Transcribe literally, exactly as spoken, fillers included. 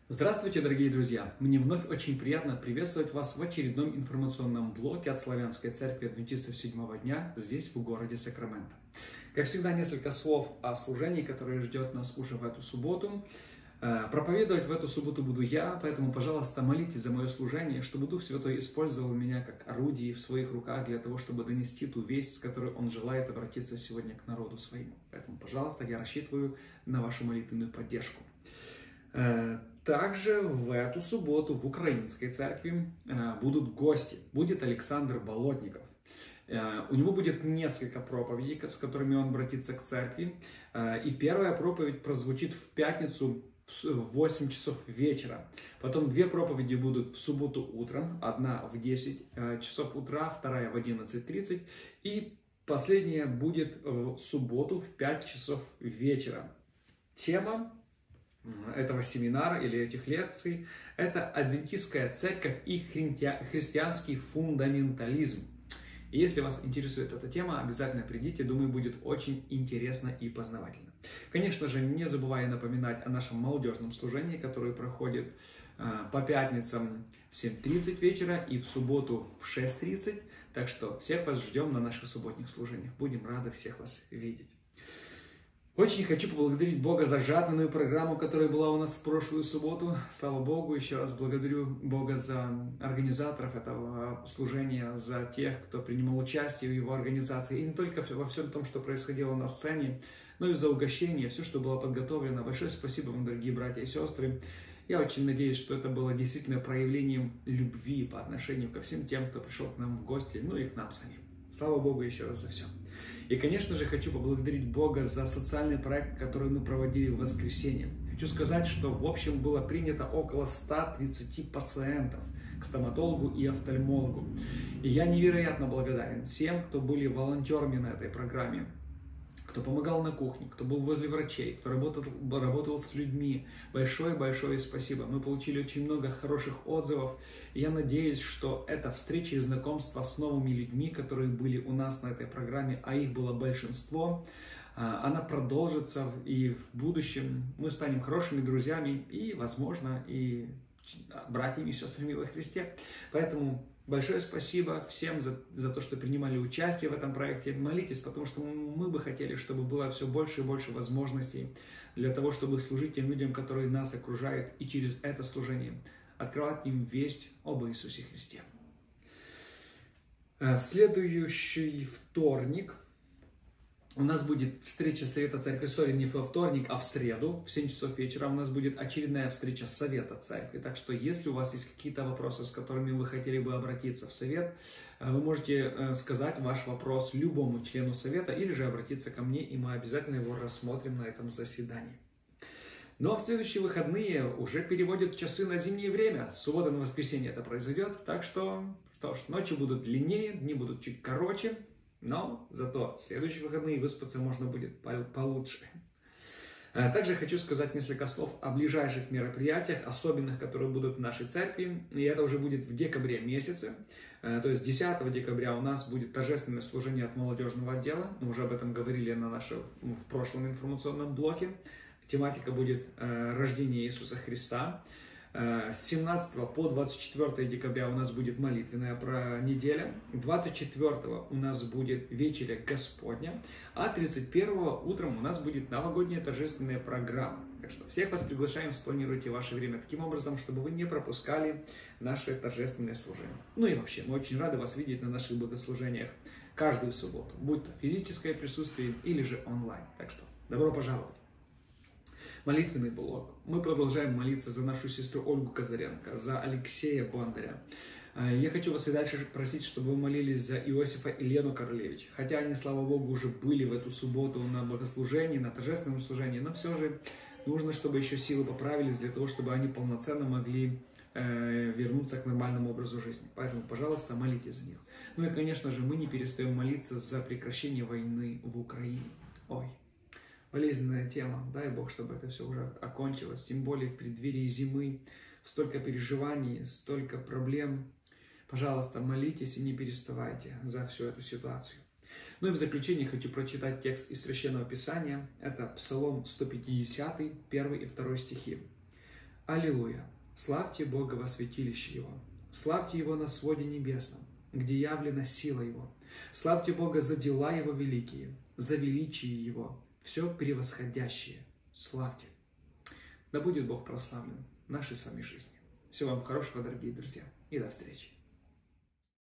Здравствуйте, дорогие друзья! Мне вновь очень приятно приветствовать вас в очередном информационном блоке от Славянской Церкви Адвентистов Седьмого Дня здесь, в городе Сакраменто. Как всегда, несколько слов о служении, которое ждет нас уже в эту субботу. Проповедовать в эту субботу буду я, поэтому, пожалуйста, молитесь за мое служение, чтобы Дух Святой использовал меня как орудие в своих руках для того, чтобы донести ту весть, с которой Он желает обратиться сегодня к народу своему. Поэтому, пожалуйста, я рассчитываю на вашу молитвенную поддержку. Также в эту субботу в Украинской церкви будут гости. Будет Александр Болотников. У него будет несколько проповедей, с которыми он обратится к церкви. И первая проповедь прозвучит в пятницу в восемь часов вечера. Потом две проповеди будут в субботу утром. Одна в десять часов утра, вторая в одиннадцать тридцать. И последняя будет в субботу в пять часов вечера. Тема этого семинара или этих лекций — это адвентистская церковь и христианский фундаментализм. И если вас интересует эта тема, обязательно придите, думаю, будет очень интересно и познавательно. Конечно же, не забывая напоминать о нашем молодежном служении, которое проходит по пятницам в семь тридцать вечера и в субботу в шесть тридцать. Так что всех вас ждем на наших субботних служениях. Будем рады всех вас видеть. Очень хочу поблагодарить Бога за жатвенную программу, которая была у нас в прошлую субботу. Слава Богу, еще раз благодарю Бога за организаторов этого служения, за тех, кто принимал участие в его организации. И не только во всем том, что происходило на сцене, но и за угощение, все, что было подготовлено. Большое спасибо вам, дорогие братья и сестры. Я очень надеюсь, что это было действительно проявлением любви по отношению ко всем тем, кто пришел к нам в гости, ну и к нам самим. Слава Богу еще раз за все. И, конечно же, хочу поблагодарить Бога за социальный проект, который мы проводили в воскресенье. Хочу сказать, что в общем было принято около ста тридцати пациентов к стоматологу и офтальмологу. И я невероятно благодарен всем, кто были волонтерами на этой программе, кто помогал на кухне, кто был возле врачей, кто работал, работал с людьми. Большое-большое спасибо. Мы получили очень много хороших отзывов. И я надеюсь, что эта встреча и знакомство с новыми людьми, которые были у нас на этой программе, а их было большинство, она продолжится и в будущем. Мы станем хорошими друзьями и, возможно, и братьями и сестрами во Христе. Поэтому большое спасибо всем за, за то, что принимали участие в этом проекте. Молитесь, потому что мы бы хотели, чтобы было все больше и больше возможностей для того, чтобы служить тем людям, которые нас окружают, и через это служение открывать им весть об Иисусе Христе. В следующий вторник у нас будет встреча Совета Церкви Сори не во вторник, а в среду в семь часов вечера у нас будет очередная встреча Совета Церкви. Так что, если у вас есть какие-то вопросы, с которыми вы хотели бы обратиться в Совет, вы можете сказать ваш вопрос любому члену Совета или же обратиться ко мне, и мы обязательно его рассмотрим на этом заседании. Ну а в следующие выходные уже переводят часы на зимнее время. С субботы на воскресенье это произойдет. Так что, что ж, ночи будут длиннее, дни будут чуть короче. Но зато в следующие выходные выспаться можно будет получше. Также хочу сказать несколько слов о ближайших мероприятиях, особенных, которые будут в нашей церкви. И это уже будет в декабре месяце. То есть десятого декабря у нас будет торжественное служение от молодежного отдела. Мы уже об этом говорили на нашем, в прошлом информационном блоке. Тематика будет рождение Иисуса Христа. С семнадцатого по двадцать четвёртое декабря у нас будет молитвенная неделя. двадцать четвёртого у нас будет вечеря Господня. А тридцать первого утром у нас будет новогодняя торжественная программа. Так что всех вас приглашаем, спланируйте ваше время таким образом, чтобы вы не пропускали наши торжественные служения. Ну и вообще, мы очень рады вас видеть на наших богослужениях каждую субботу. Будь то физическое присутствие или же онлайн. Так что добро пожаловать. Молитвенный блок. Мы продолжаем молиться за нашу сестру Ольгу Казаренко, за Алексея Бондаря. Я хочу вас и дальше просить, чтобы вы молились за Иосифа и Лену Королевич. Хотя они, слава Богу, уже были в эту субботу на богослужении, на торжественном служении, но все же нужно, чтобы еще силы поправились для того, чтобы они полноценно могли э, вернуться к нормальному образу жизни. Поэтому, пожалуйста, молитесь за них. Ну и, конечно же, мы не перестаем молиться за прекращение войны в Украине. Ой. Болезненная тема. Дай Бог, чтобы это все уже окончилось. Тем более в преддверии зимы. Столько переживаний, столько проблем. Пожалуйста, молитесь и не переставайте за всю эту ситуацию. Ну и в заключение хочу прочитать текст из Священного Писания. Это Псалом сто пятидесятый, первый и второй стихи. Аллилуйя! Славьте Бога во святилище Его, славьте Его на своде небесном, где явлена сила Его. Славьте Бога за дела Его великие, за величие Его, все превосходящее. Славьте! Да будет Бог прославлен в нашей с вами жизни. Всего вам хорошего, дорогие друзья, и до встречи!